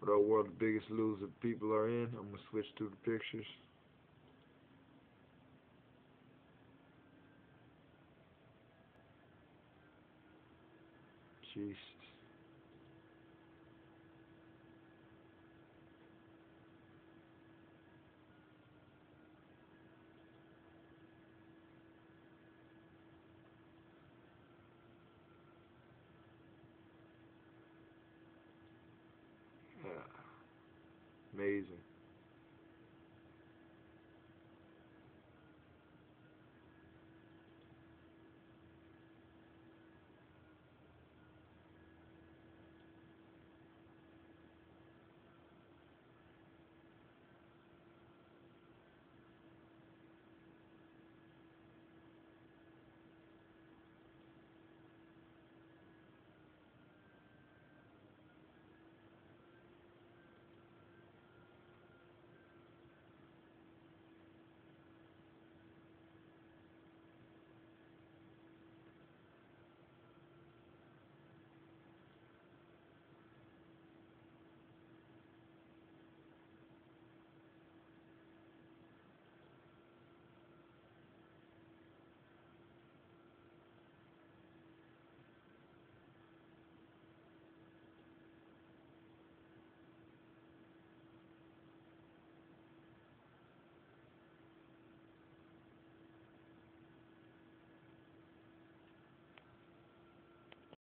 What our world, the biggest loser people are in. I'm gonna switch through the pictures. Jesus. Yeah. Amazing.